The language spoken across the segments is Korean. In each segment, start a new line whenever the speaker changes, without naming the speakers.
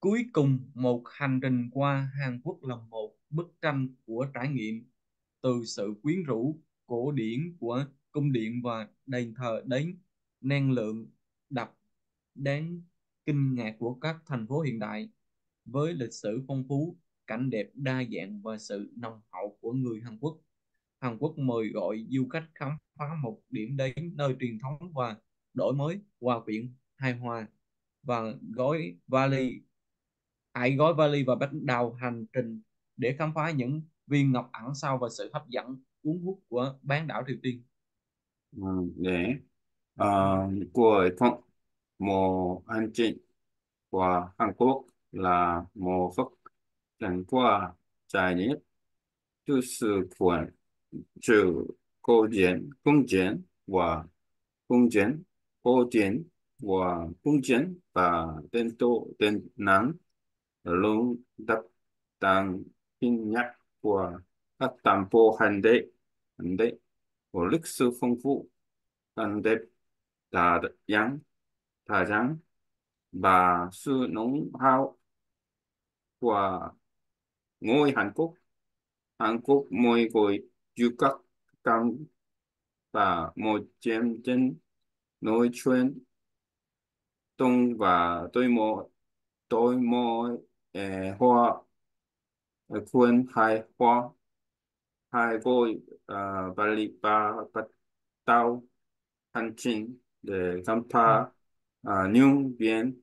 Cuối cùng, một hành trình qua Hàn Quốc là một bức tranh của trải nghiệm, từ sự quyến rũ cổ điển của cung điện và đền thờ đến năng lượng đặc đáng kinh ngạc của các thành phố hiện đại. Với lịch sử phong phú, cảnh đẹp đa dạng và sự nồng hậu của người Hàn Quốc, Hàn Quốc mời gọi du khách khám phá một điểm đến nơi truyền thống và đổi mới, hòa quyện hài hòa, và hãy gói vali và bắt đầu hành trình để khám phá những viên ngọc ẩn sau và sự hấp dẫn cuốn hút của bán đảo Triều Tiên.
네. của phong một hành trình của Hàn Quốc là một phức tạp qua trải nghiệm từ sự cuốn trừ cung diễn cổ điển và cung diễn và伝năng luôn đập tăng kinh nhắc của các thành phố hiện đại của lịch sử phong phú cảnh đẹp đa dạng đa dạng và sự nông hào của ngôi Hàn Quốc mỗi gọi du khách cảm và một chém chân nói chuyện đông và tôi mò hoa khuyên hai hoa hai gọi bali ba bắt đầu hành trình để khám
Ừ.
phá những biển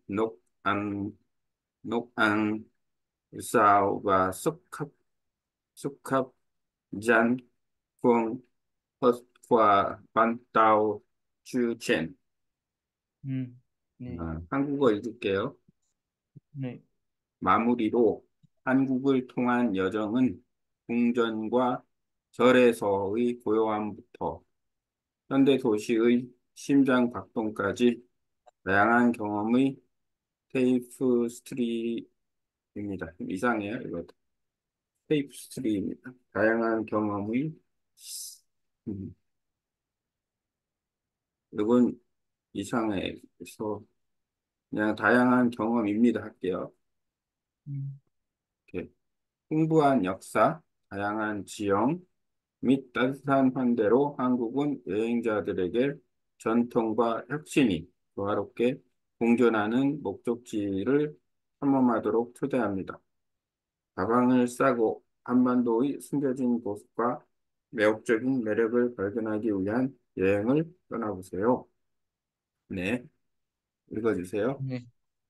nước ăn sao và xuất khắp dân phương Phật và ban đầu chư triển.
Ừ. 네,
한국어 읽을게요.
네,
마무리로 한국을 통한 여정은 궁전과 절에서의 고요함부터 현대 도시의 심장 박동까지 다양한 경험의 테이프스트리입니다. 이상해요, 이거. 테이프스트리입니다. 다양한 경험의 음, 이건 이상해. 그래서 그냥 다양한 경험입니다 할게요.
ừ,
이렇게 풍부한 역사, 다양한 지형 및 따뜻한 환대로 한국은 여행자들에게 전통과 혁신이 조화롭게 공존하는 목적지를 탐험하도록 초대합니다. 가방을 싸고 한반도의 숨겨진 곳과 매혹적인 매력을 발견하기 위한 여행을 떠나보세요. 네, 읽어주세요.
네.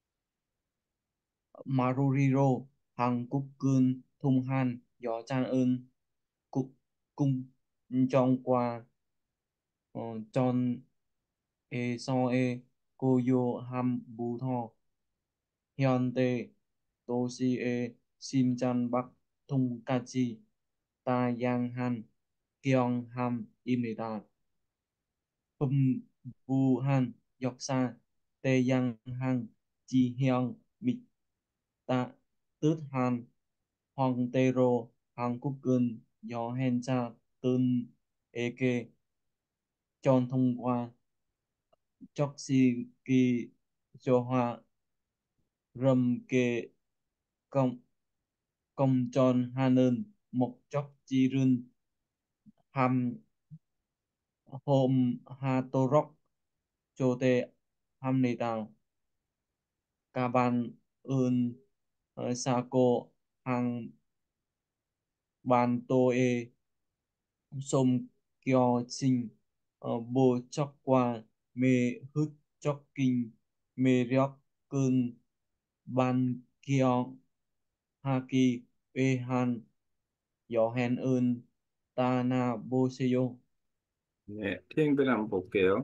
Maruriro, Hàn Quốc cương thung han gió chan ơn cục cung trong qua tròn so cô yo ham bu tho Hyun Tae, Tosie, Sim Chan Bắc, Thung Kachi, Ta Giang Han, Keong Ham Imita, Phum Vu Han, Yok Sa, Tae Yang Han, Ji Hyung, Mịch Ta, Tước Han, Hoàng Tê Rô, Hàn Quốc Cơn, Gió Hen Cha, Tân Eke, Chon Thông Qua, Chok Si Ki, Jo Hoa, Râm Kê, Công Công Chon Hanen, Mộc Chok Chi Run, Ham Hôm Ha Tô Róc, Chô Tê Ham Nê Tào, Ca Ban Ơn Sa Cô, Hàng Ban Tô E, Sôm Kyo Sinh, Bô Chok Qua, Mê Hức Chok Kinh, Mê Riok Cơn, Ban Kyo Haki, E Han, Gió Hen Ơn, Ta Na Bô Sê
네, 티앵들 한번 볼게요.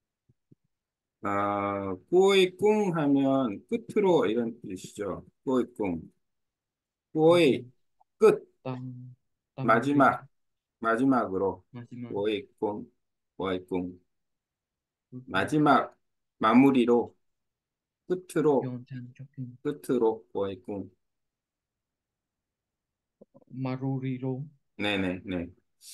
꾸이꿍 하면 끝으로 이런 뜻이죠. 꾸이꿍. 꾸이, 끝,
Tam Tamari
마지막, 마지막으로.
마지막
꾸이꿍, 꾸이꿍.
cuối
마지막, 마무리로, 끝으로,
Pyeongchang Choking
끝으로, 꾸이꿍.
Maruriro
네네네.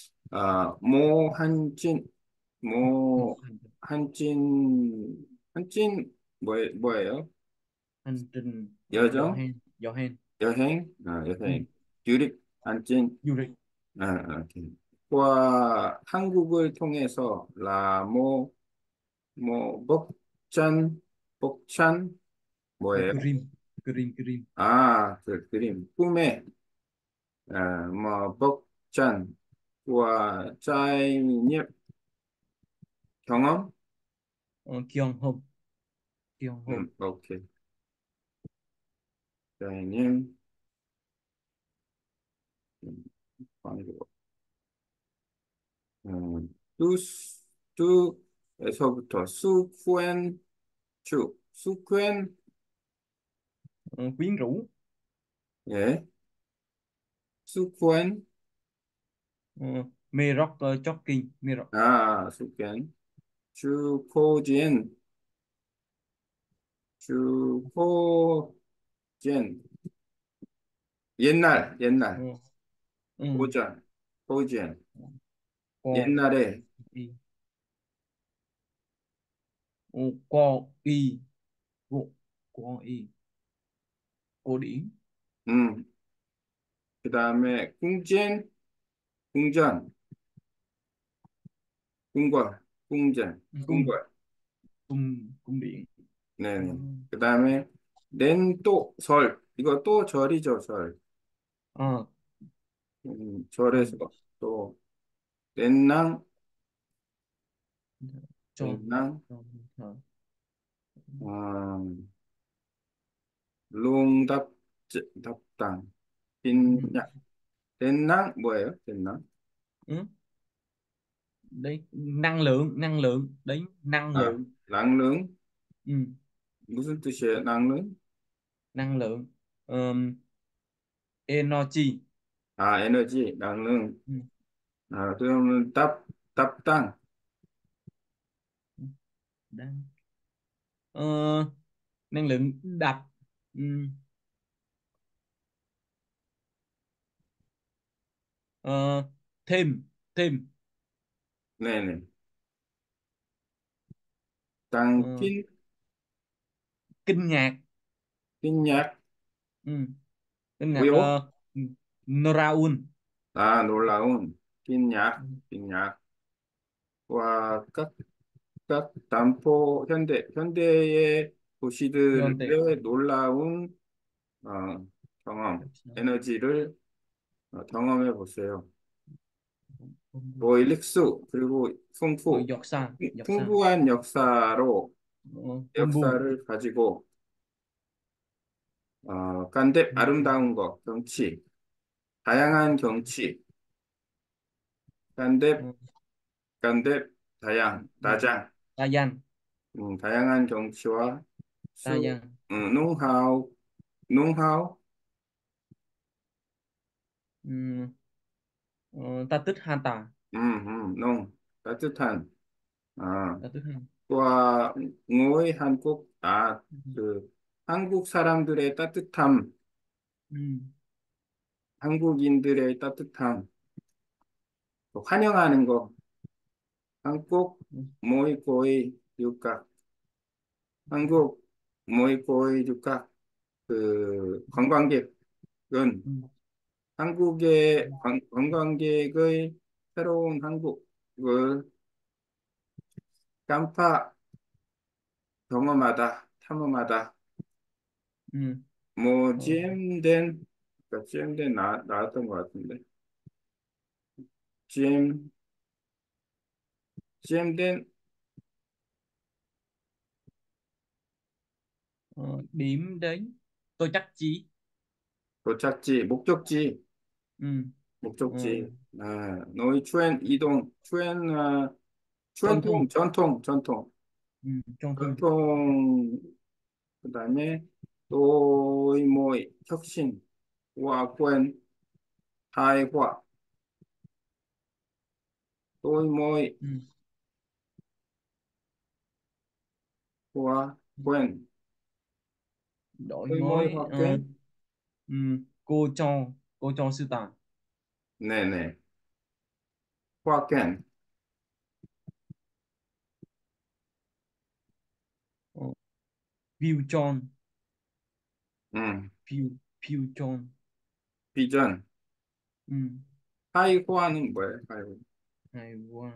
모한진, 모,
hành
한진, 한진, 뭐예요?
hành trình
여정,
여행.
여행,
Ừ.
여행. 유립, 안진,
Du lịch.
오케이. 과 한국을 통해서 라모, 뭐, 벅찬, 뭐예요?
Cream. Cream, cream.
그 그림, 꿈의, 뭐, 벅찬, 과 짜이니ếp, 경험,
Kion hôm. Kion hôm.
오케이. 짜이님, 광고. 뚜, 뚜에서부터 수쿠엔,
Quyến rũ.
예, 수쿠엔,
Mê rock jockey. Mê rock.
수쿠엔, 주코진, 주코진, 옛날,
Ừ. Ừ.
고전, 고전,
Co.
옛날에,
Y. Co. Y. Co. Co. Y. Cổ điển.
음, 그 다음에 궁전, 궁궐,
Cung.
궁궐,
Cung điện. Ừ.
네네. 그 다음에 이거 또 절이죠, 절.
Ờ.
절에서
Ừ.
또 렌낭,
Cho.
렌낭,
Cho. Ờ.
음, 룽답, 답당,
Ừ.
빈약, 렌낭 뭐예요? 렌낭?
Ừ. Đấy, năng lượng đấy, năng lượng.
랑릉,
Ừ.
무슨 뜻이에요? 랑릉?
Năng lượng. Energy.
에너지, 랑릉.
Ừ.
그러면 답당,
Đang. Ờ, năng lượng đập. Ừ. Ờ, thêm. Thêm.
네네.
Ờ,
땅낀,
kinh ngạc.
낀약,
Ừ. Kinh ngạc.
뭐요?
Noraun.
놀라운,
Ừ.
낀약. 와, 각 단포 현대의
Yonte.
도시들의 놀라운 경험, 에너지를 경험해 보세요. 일릭수 그리고
Giọt sa. Giọt sa.
풍부한 역사로
Bum bum.
역사를 가지고 간데
Ừ.
아름다운 것, 경치, 다양한 경치, 간데
Ừ.
간데
Ừ.
다장,
Ta danh.
다양한 경치와
Ta
수,
danh.
농하우, 농하우,
Ừ. Ta tích han tà.
따뜻한, 아,
Ta tích han.
와, ngôi 한국,
Ừ.
한국 사람들의 따뜻함,
Ừ.
한국인들의 따뜻함, 또 환영하는 거, 한국
Ừ.
모이코이 육각, 한국 모이코이 육각, 관광객은
Ừ.
한국의 관광객의 새로운 한국을 깜파 탐험하다,
Ừ.
뭐,
Ờ,
GM된 나왔던 것 같은데. GM, GM된
điểm đến. Tôi chắc chí.
도착지,
Ừ. Ờ,
목적지. 너의
Trong thung.
전통.
Ừ. Trong thung.
전통, 그 다음에, 또이모이, 혁신, 와권, 타이화, 또이모이,
Ừ.
와권,
Đổi
또이모이
mới.
화권,
Ừ. Cô cho sư tà.
네네, 화권,
Ờ, view John. 퓨 퓨전.
비전.
음,
하이호아는 뭐예요? 하이호.
hay quá.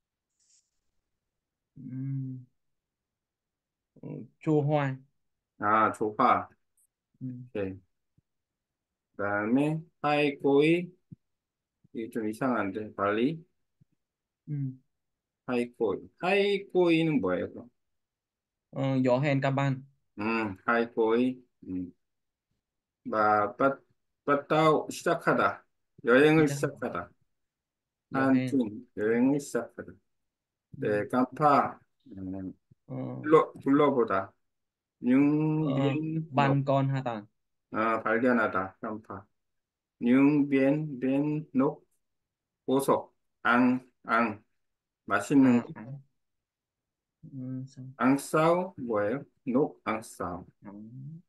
음, chua hoa.
아, 조화.
음,
오케이. 그다음에 하이코이. 이게 좀 이상한데, 발리.
음.
하이코이. 하이코이는 뭐예요, 그럼?
Johan Caban.
하이코이. 빠따오, 시작하다. 여행을
시작.
시작하다.
Johan.
한중, 여행을 시작하다.
음.
네, 깜파.
Ờ,
둘러보다.
ờ,
융비엔록.
ban con ha ta.
발견하다. 깜파. 융비엔록. 보석. 맛있는
À,
거.
sao?
앙싸오, 뭐예요? 녹, 앙싸오.
Ẩn,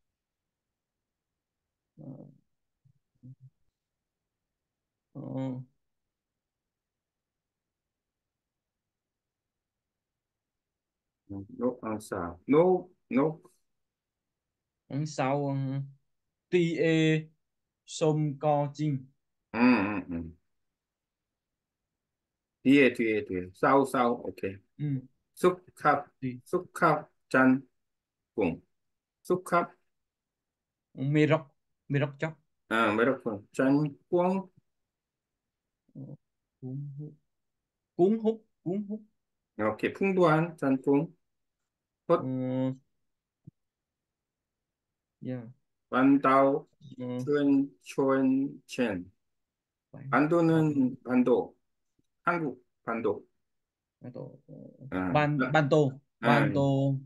ờ, ờ,
녹, 앙싸오. 녹.
ẩn sau ti e sôm co chim.
음, 음. 뒤에. 싸우. 오케이.
Ừ.
쑥합,
Đi.
짠, 꿍. 쑥합,
Mê róc. Mê róc chóc.
메로콘, 짠, 꿍.
Ờ, cuốn hút. Cuốn hút. Cuốn hút.
이렇게 풍부한 짠꿍. 헛,
Ờ, yeah.
완다오,
Ờ,
첸.
ban
반도, 한국 반도.
ban tổ
어,
ban tô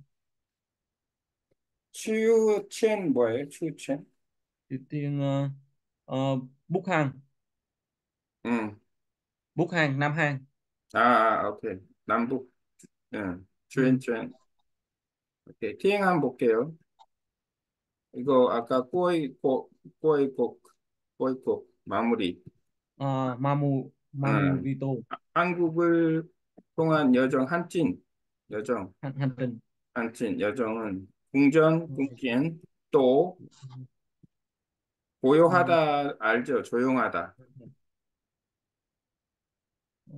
추첸 뭐예요? 추첸?
thì tiên bút hàng.
응.
Bút hàng Nam Hàng.
오케이. 남북, 응.
Ừ.
추엔첸. 오케이. 티행 한번 볼게요. 이거 아까 꼬이곡, 꼬이곡, 마무리.
Mamu
응.
Dito.
한국을 통한 여정,
Hành trình.
여정은 궁전, 또
Ừ.
고요하다 알죠? 조용하다.
Ờ,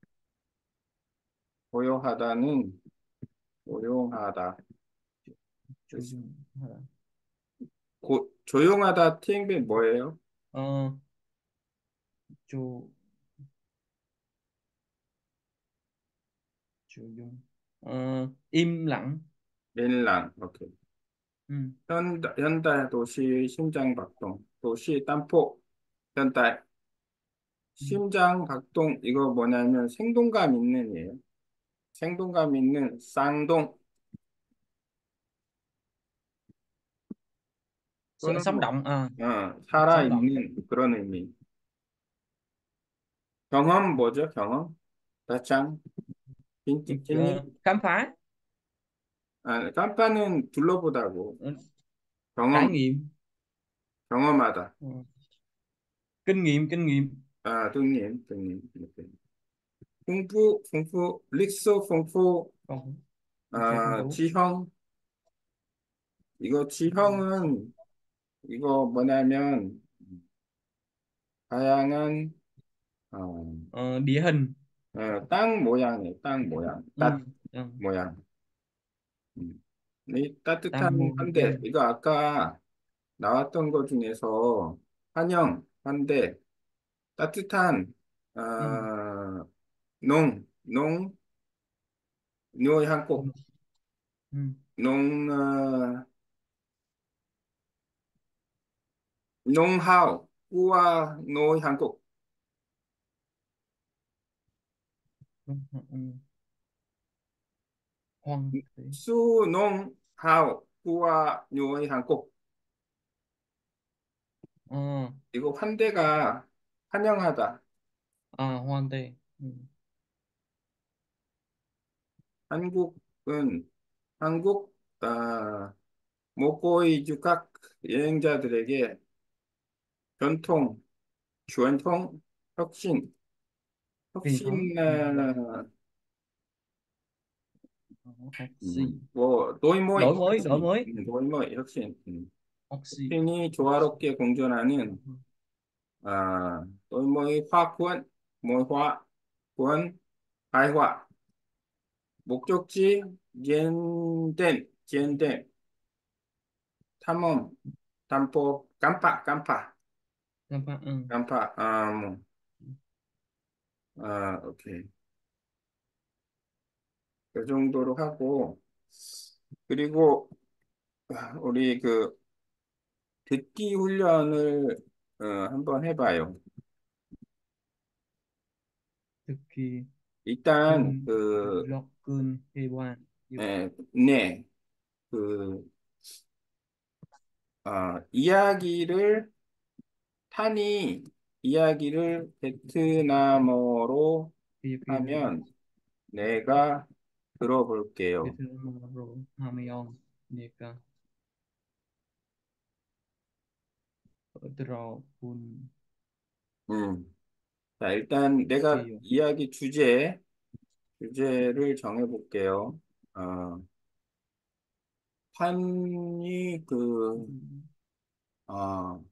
고요하다는 고요하다.
Chu Dung. Hay là
조용하다 TMB 뭐예요?
ờ, Chu Chu Dung. Im lặng.
릴랑. 오케이.
Ừ.
현대 도시 심장 박동. 도시 땀포. 현대
Ừ.
심장 박동 이거 뭐냐면 생동감 있는 예요. 생동감 있는 쌍동 또는
Sống
뭐
động à, sống động.
살아있는 그런 의미. 경험 뭐죠? 경험? 다짱 찐찐찐이
Khám phá.
깜빠는 둘러보다고
Ờ, Trải
경험
nghiệm.
경험하다.
Ờ, kinh nghiệm.
등님 이렇게. 풍부 릭소 풍부
Còn sự phong phú.
지형 이거 지형은 이거 뭐냐면 다양한 어,
Địa hình.
땅 모양이에요. 땅 모양,
Ừ.
땅
Ờ,
모양. 이
Tam
따뜻한
mô
환대
giang.
이거 아까 나왔던 것 중에서 환대 따뜻한
Ừ.
농 묘의
Ừ.
한국
Ừ.
농 농하우 우와 노의 한국
Ừ. Ừ. Hoang thủy.
수농하우 우와 노의 한국
Ờ,
이거 환대가 환영하다
Hoang tề. Ừ.
한국은 한국 모코이 주각 여행자들에게 전통 전통 혁신
Truyền thống.
혁신
Ừ. Học sinh.
뭐 노이모이
Đổi mới.
혁신 노이모이 혁신
oxy,
신이
oxy.
조화롭게 공존하는 tôi mới hoa cuốn mới hoa cuốn hài hòa 목적지 젠덴 탐험 담보
Tampa,
깜파 오케이 그 정도로 하고 그리고 우리 그 듣기 훈련을 한번 해봐요.
thực kỳ
일단
cơn gió cơn hê quan yêu
네, 그 이야기를 탄이 이야기를 베트남어로
kia kia
하면 내가
biết
들어볼게요.
rồi Hamion Nika ở trò phun
음. 자, 일단 내가
siêu
이야기 주제를 정해볼게요. 어, 탄이 어,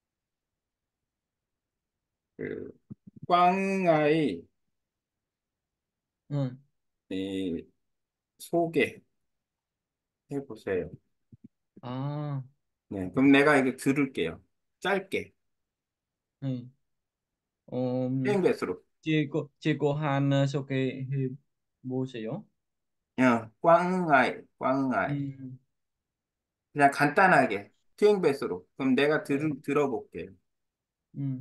그, 꽝아이
ừ.
이, 소개해보세요.
À
네, 그럼 내가 이거 들을게요. 짧게.
này
땡뱃으로.
chị cô Han Soke hê bố xỉu
꽝아이, 꽝아이.
ừ.
그냥 간단하게. 땡뱃으로. 그럼 내가
Ờ,
들어볼게요.
ừ.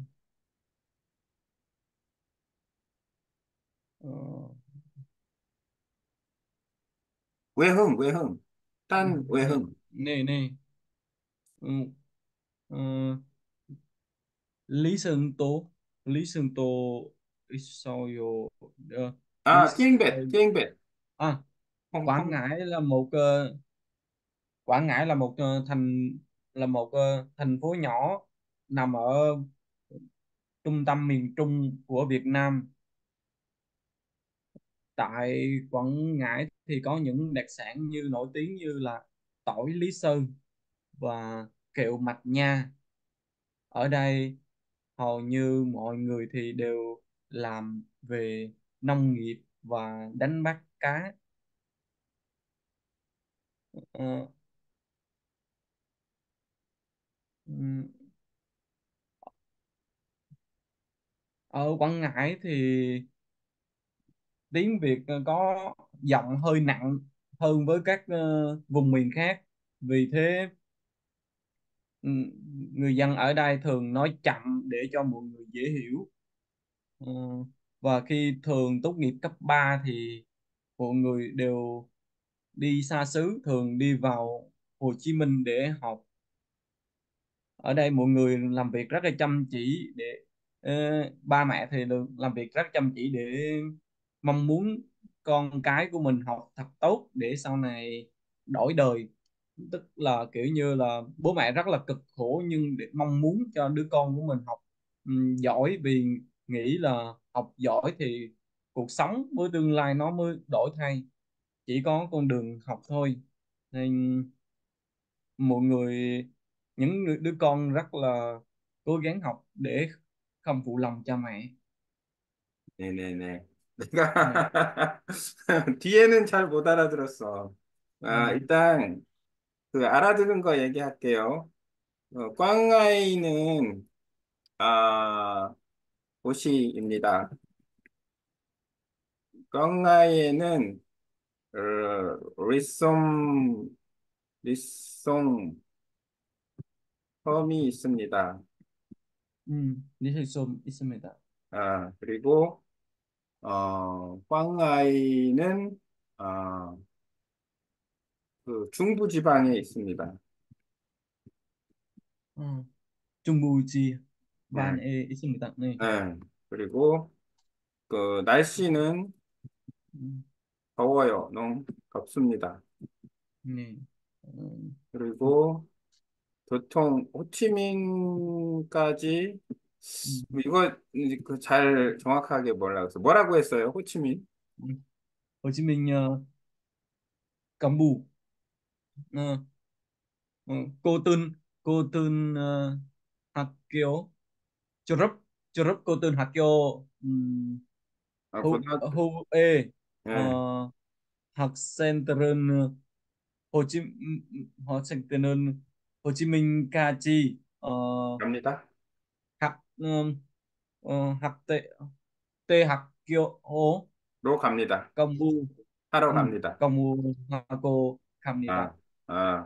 Ờ,
외흥. 딴
này
외흥.
này này ừ. Ờ, Lý Sơn Tô sao yo Lý
땡뱃.
à Quảng
콩콩.
Ngãi là một Quảng Ngãi là một thành phố nhỏ nằm ở trung tâm miền Trung của Việt Nam. Tại Quảng Ngãi thì có những đặc sản như nổi tiếng như là tỏi Lý Sơn và kẹo mạch nha. Ở đây hầu như mọi người thì đều làm về nông nghiệp và đánh bắt cá. Ờ, ừm, Ở Quảng Ngãi thì tiếng Việt có giọng hơi nặng hơn với các vùng miền khác. Vì thế người dân ở đây thường nói chậm để cho mọi người dễ hiểu. Ờ, và khi thường tốt nghiệp cấp 3 thì mọi người đều đi xa xứ, thường đi vào Hồ Chí Minh để học. Ở đây mọi người làm việc rất là chăm chỉ để ờ, ba mẹ thì được làm việc rất chăm chỉ để mong muốn con cái của mình học thật tốt để sau này đổi đời, tức là kiểu như là bố mẹ rất là cực khổ nhưng để mong muốn cho đứa con của mình học giỏi, vì nghĩ là học giỏi thì cuộc sống với tương lai nó mới đổi thay, chỉ có con đường học thôi. Nên mọi người đứa con rất là cố gắng học để không phụ lòng cha mẹ.
네네네.
Này,
내가 뒤에는 잘 못 알아들었어.
ừ,
일단 그 알아들은 거 얘기할게요. 꽝아이는 도시입니다. 꽝아이에는 리송 섬이 있습니다.
đi thi sum 있습니다.
그리고 꽝아이는 그 중부지방에 있습니다.
어, 중부지
네,
반에 있습니다. 네,
네. 그리고 그 날씨는
음,
더워요. 너무 덥습니다.
네, 어,
그리고 교통 호치민까지
음,
이거 그잘 정확하게 뭐라고 했어요? 호치민?
Hồ Chí Minh Cầm Bù ờ, Cô Tum 고등 학교 졸업 졸업 고등학교
고등학교,
후에
예,
어, 학생들은 학생들은 호치민까지
갑니다.
학 학대 대학교
로 갑니다.
공부
하러 갑니다.
공부하고
아,
갑니다.
아,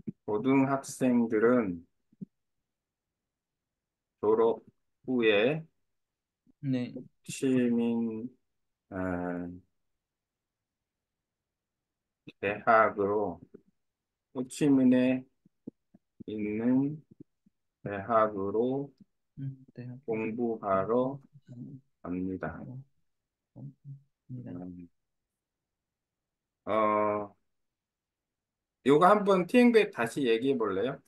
고등학생들은 졸업 후에
네,
시민 어, 대학으로 호치민에 있는 대학으로
대학교
공부하러 갑니다.
입니다.
음, 어, 요거 한번 티앵백 다시 얘기해 볼래요?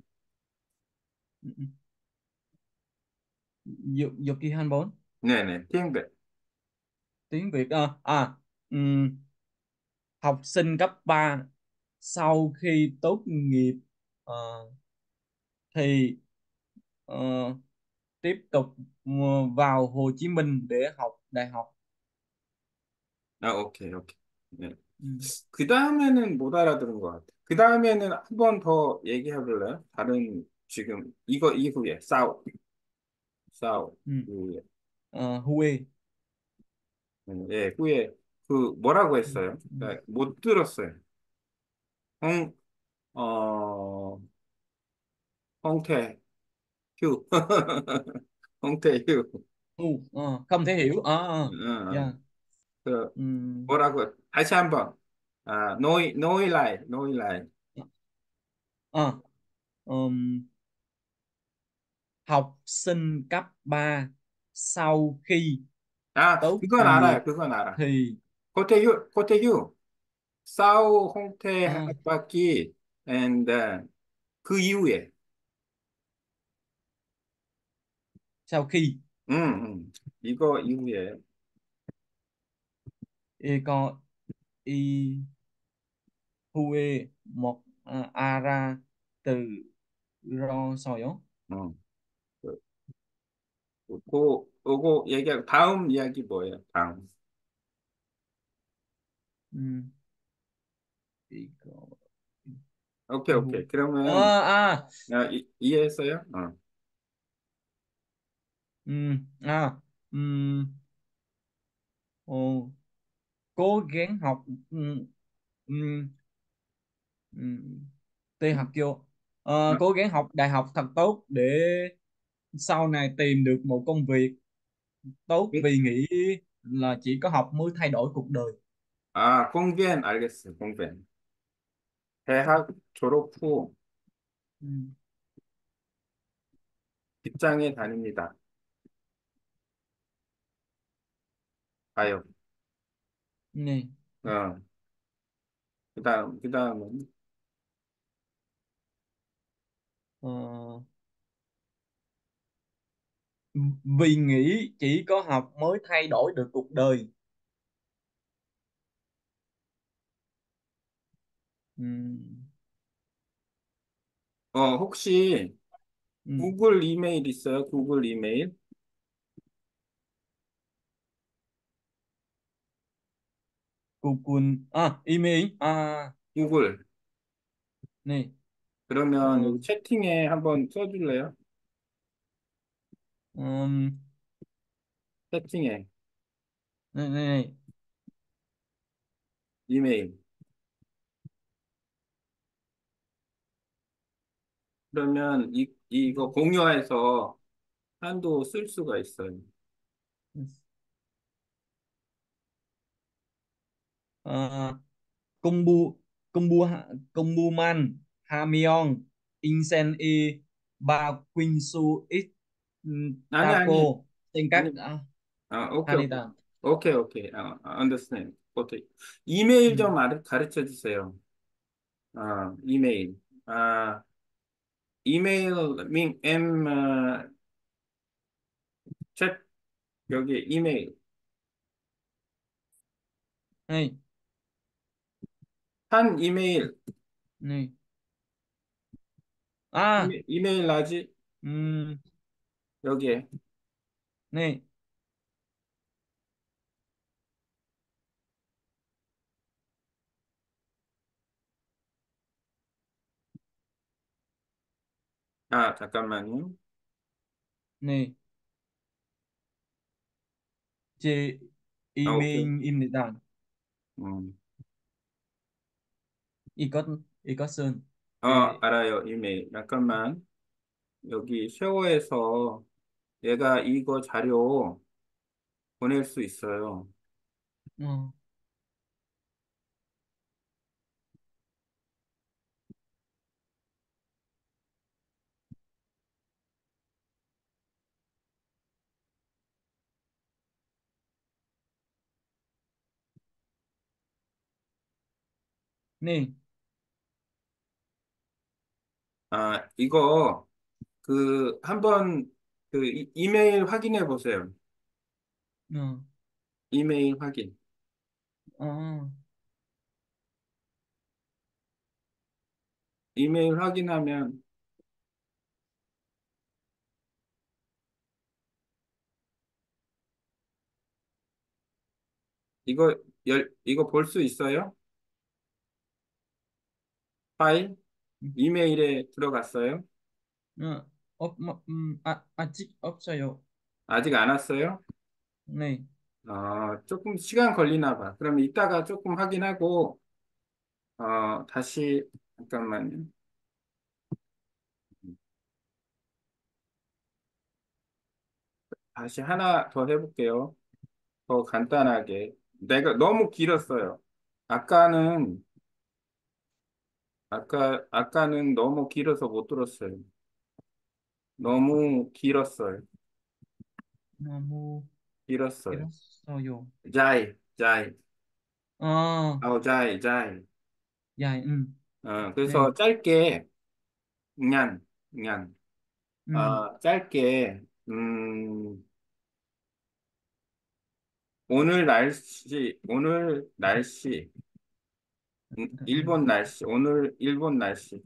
여기 한번
네네, 티앵백.
tiếng Việt ừm, học sinh cấp 3 sau khi tốt nghiệp ờ, thì ờ, tiếp tục vào Hồ Chí Minh để học đại học.
아, 오케이, 오케이. 네.
음,
그 다음에는 못 알아들은 것 같아. 그 다음에는 한 번 더 얘기해 볼래요? 다른, 지금, 이거 이후에, 싸우,
음.
그,
Huê.
예, 후에, 그, 뭐라고
음,
했어요?
음.
네, 못 들었어요. 홍, 어, 홍태, 휴. 홍태, 휴.
Không thể hiểu
응,
yeah.
그,
Ừm,
뭐라고, 다시 한 번. 아, 노이라이, 노이라이.
ờ, ừm, học sinh cấp 3 sau khi
아,
tốt
그건
nghiệp
알아요, 그건 알아.
thì
고태휴. 싸우, 홍태, 한
ờ,
바퀴, and, 그 이후에,
sau khi
응, 응. 이거 이후에,
y co y huê một ara từ ro sỏi
응. 그, 요거 얘기하고, 다음 이야기 뭐예요? 다음.
음, y co
오케이,
hu
오케이. 그러면,
à
이해했어요?
음, à 음, ồ, cố gắng học ừm, ừm, tê học vô
어,
cố gắng học đại học thật tốt để sau này tìm được một công việc tốt
공-
vì nghĩ là chỉ có học mới thay đổi cuộc đời.
공변, 알겠어요, 공변. 대학 졸업 후
음,
직장에 다닙니다. 가요.
nè
어, 그 다음은,
ờ, vì nghĩ chỉ có học mới thay đổi được cuộc đời. 음,
혹시
음,
구글 이메일 있어요? 구글 이메일?
email
구글.
nè
그러면
ờ,
여기 채팅에 한번 써줄래요?
ừm,
채팅에
nè
이메일. 그러면 이거 공유해서 한도 쓸 수가 있어요.
Ờ, Kumbu Kumbu Kumbuman Hamion Insen Ba Quinsu X
아니, 아니,
Taco Senkat
아니. 오케이, 오케이.
Hanita.
오케이. understand. 오케이. 이메일
Ừ.
좀 가르쳐 주세요. 이메일. 아, 이메일, 챗, 여기 이메일.
Này,
한 이메일,
này. 아,
이메일 라지
음,
여기에.
네,
아, 잠깐만요.
네, 제
아, 오케이.
이메일입니다.
음.
이것은 제,
알아요. 이메일. 잠깐만. 여기 쉐어에서 얘가 이거 자료 보낼 수 있어요.
어, 네,
아, 이거 한번 이메일 확인해 보세요.
어,
이메일 확인.
어,
이메일 확인하면 이거 볼 수 있어요? 파일? 이메일에 들어갔어요?
아직 없어요.
아직 안 왔어요?
네,
조금 시간 걸리나 봐. 그럼 이따가 조금 확인하고, 다시, 잠깐만요. 다시 하나 더 해볼게요. 더 간단하게. 내가 너무 길었어요. 아까는, 아까는 너무 길어서 못 들었어요. 너무 길었어요.
너무
길었어요.
길었어요.
자이.
어,
자이.
dài, 네,
그래서 짧게, 냔, 냔.
음,
짧게, 오늘 날씨, 일본 날씨, 오늘 일본 날씨예요.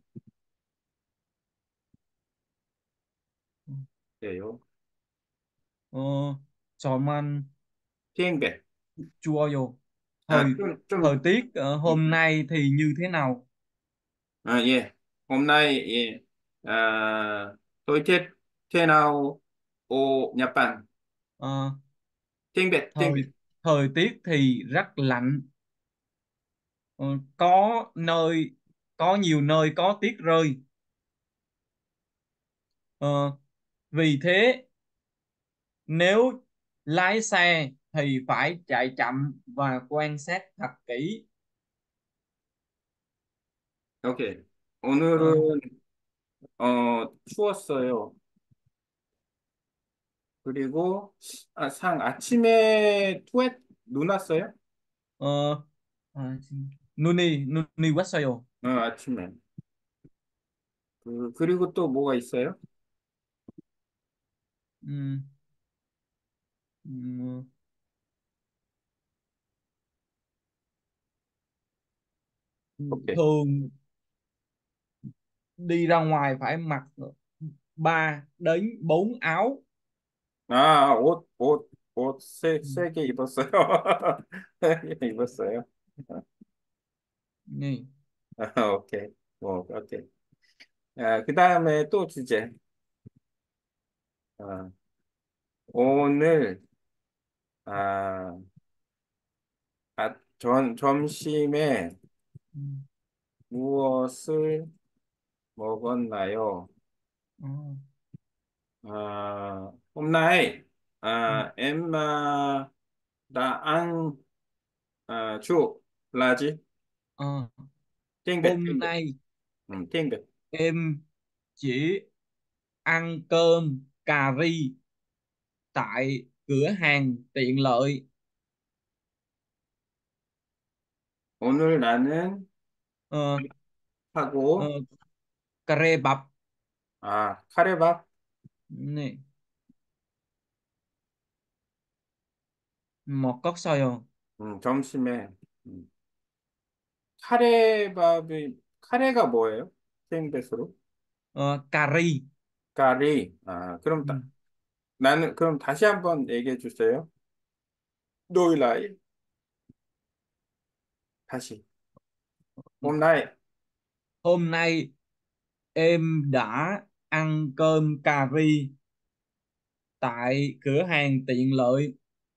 ờ, 저만
비행배.
추워요.
아,
Thời thời tiết hôm
음,
nay thì như thế nào?
예. 홈나이, 예. 도이테, 테나오, 야판.
Ờ,
비행배.
thời thời tiết thì rất lạnh. Ờ, có nơi có nhiều nơi có tuyết rơi. Ờ, vì thế nếu lái xe thì phải chạy chậm và quan sát thật kỹ.
오케이.
Ờ,
오늘은, 추웠어요. 그리고, 아침에 눈 왔어요?
ờ, 눈이 왔어요.
아침에. 그리고 또 뭐가 있어요?
음, 음,
오케이.
thường đi ra ngoài phải mặc 3 đến 4 áo.
옷
Ừ.
세 개 입었어요. 세 개 입었어요.
Nè.
오케이. 오케이. 그 다음에 또 주제. 아, 오늘, 아, 점심에
Ừ.
무엇을 먹었나요?
Ờ,
hôm nay,
ừ.
em đã ăn chuột là gì?
Ờ,
Tiếng Việt,
hôm
tiếng Việt.
nay
Tiếng Việt.
em chỉ ăn cơm cà ri tại cửa hàng tiện lợi.
오늘 나는
Ờ, ờ,
하고,
cà rê bập
카레밥.
nè, một cốc xoài.
점심에 음, 카레밥이 카레가 뭐예요? 생배수로?
cà ri.
까리.
Ừ.
나는, 그럼 다시 한번 얘기해 주세요. 노일라이. 다시.
Ừ.
홈라이.
Hôm nay em đã ăn cơm cà ri tại cửa hàng tiện lợi.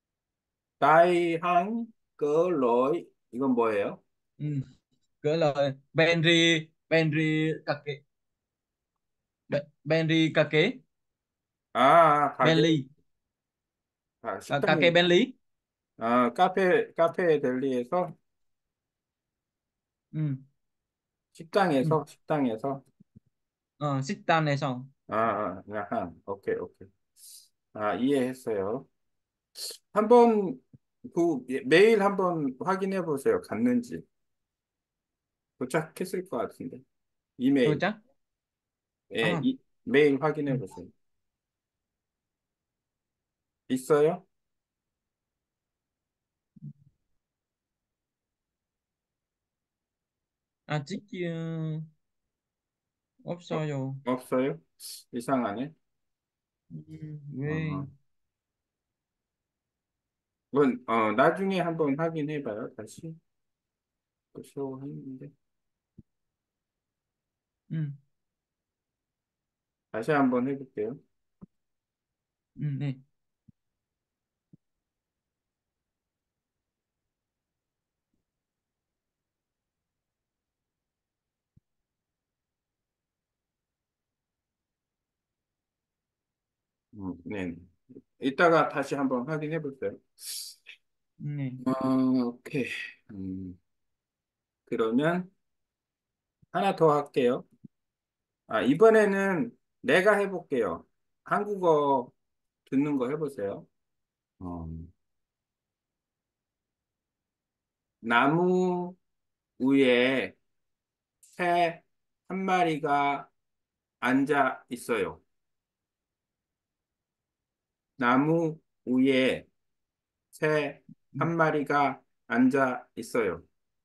다이항, 끌로이. 이건 뭐예요?
Ừ. Cửa lợi Benry cà kế. Benry cà kế.
가게.
Benly. Cà
식당에,
kế Benly.
카페 델리에서,
Ừ. Ừ.
식당에서.
Xích tan này xong.
야한. 오케이, 오케이. 이해했어요. 한번, 메일 한번 확인해 보세요. 갔는지. 도착했을 것 같은데.
Tôi
이메일.
chắc.
예,
À.
메일
Ừ.
확인해 보세요. 있어요?
아직 없어요.
없어요? 이상하네.
왜?
어, 나중에 한번 확인해 봐요. 다시. 쇼 했는데.
Ừ.
다시 한번 해볼게요.
Ừ. Này.
네. 이따가 다시 한번 확인해 볼게요.
Này.
오케이. 그러면 하나 더 할게요. 이번에는 내가 해볼게요. 한국어 듣는 거 해보세요. 어, 나무 위에 새 한 마리가 앉아 있어요. 나무 위에 새 한 마리가 앉아 있어요.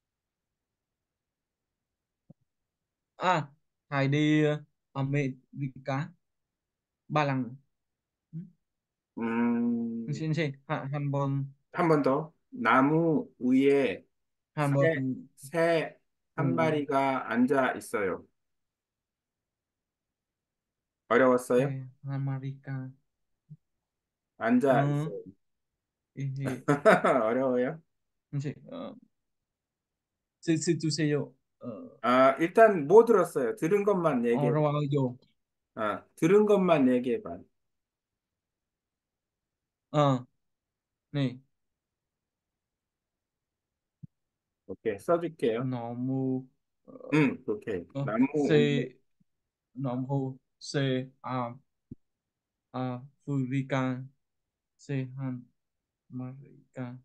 À, Hải đi America ba lần. Ừ.
음,
xin 한번
한 번 더. 나무 위에
한번
새 한
우
마리가 앉아 있어요. 어려웠어요?
America.
앉아
Ờ,
있어요.
thì
어려워요?
xin sư 주세요.
일단 뭐 들었어요? 들은 것만 얘기해.
어려워요.
들은 것만 얘기해 봐.
Ờ, này.
오케이, 써줄게요.
너무
오케이.
어,
나무 위에,
C 너무 C Africa C 한 America.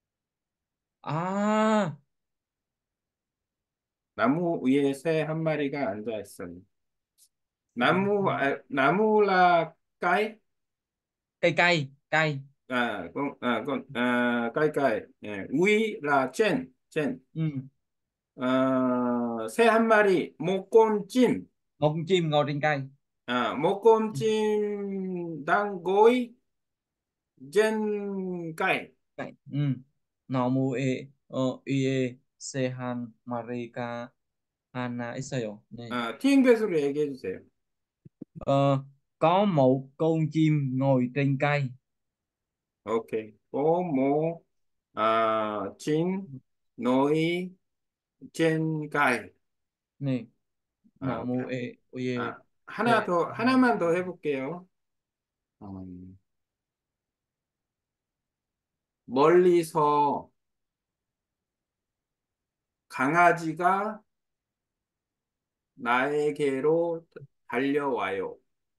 À,
나무 위에 새 한 마리가 앉아 있어요.
음,
나무라까이?
cây cây cây.
까이까이. 예, 우이라 젠.
Ừ.
새 한 마리, 목꼼찜.
Một con chim ngồi trên cây. Ừ.
목꼼찜 단고이 젠까이.
Cây. Ừ. 너무 세한 마리가 하나 있어요. 네.
티잉배수로 얘기해 주세요.
Ờ, có một con chim ngồi trên cây.
오케이. 꼬모, 노이, 젠까이.
네.
오케이.
너무
하나만 더 해볼게요. 음, 멀리서 강아지가 나에게로 달려와요.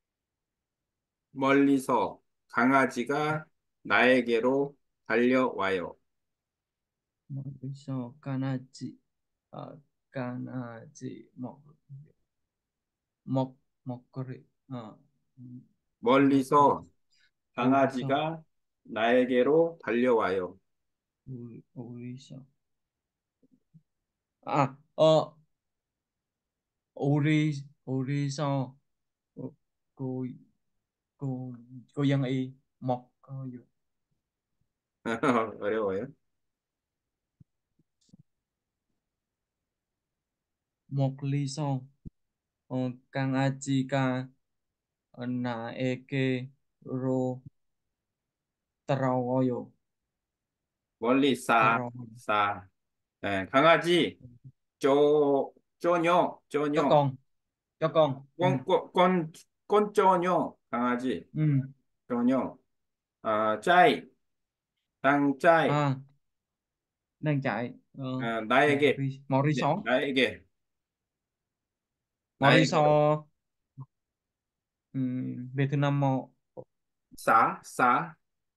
멀리서 강아지가 나에게로 달려와요.
어디서 강아지 강아지 먹 먹거리 먹거리
멀리서
어디서
강아지가 나에게로 달려와요.
어디서 우리 어디서 cô cô cô dân y một
어려워요?
một ly son 강아지가 나에게로 따라와요.
멀리
따라와요.
싸. 네, 강아지, 쪼뇨,
cho
쪼뇨.
con cho con
쪼뇨, 강아지,
ừ.
쪼뇨. 짜이, 짜이.
À đang chạy
나에게, 네,
Morrison
나에게, 나에게로.
Morrison về thứ năm một
싸.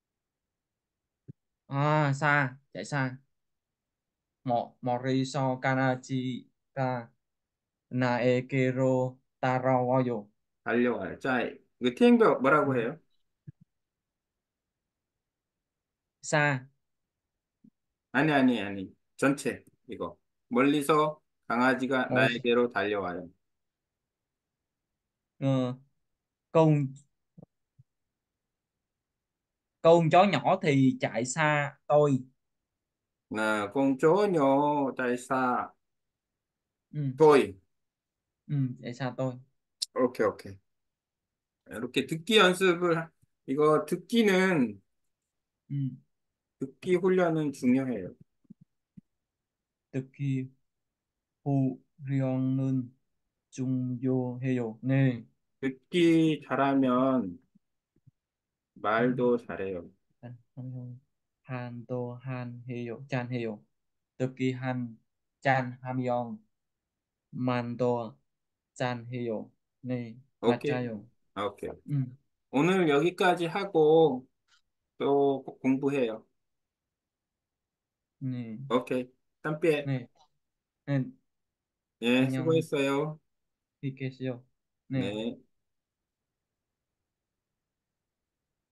xa chạy xa Morrison Kanachika Naekero Tarawayo
달려와요, 짜이. 이거 튀는 거 뭐라고
ừ.
해요?
xa
아니. 전체, 이거. 멀리서 강아지가
Ồ,
나에게로 달려와요.
ờ, con con chó nhỏ thì chạy xa tôi
공조뇨, 달사,
ừ.
보이.
Ừ. chạy xa tôi
오케이. 이렇게 듣기 연습을, 이거
ừ.
듣기 훈련은 중요해요.
특히 후련은 중요해요 네
듣기 잘하면
ừ.
말도 잘해요.
한도 한해요 짠해요 듣기 한 짠 하면 만도 짠해요 네
오케이.
맞아요
오케이.
음,
오늘 여기까지 하고 또 공부해요.
네,
오케이. 땀삐에.
네, 네,
예,
안녕
수고했어요.
đi 계세요 네
네.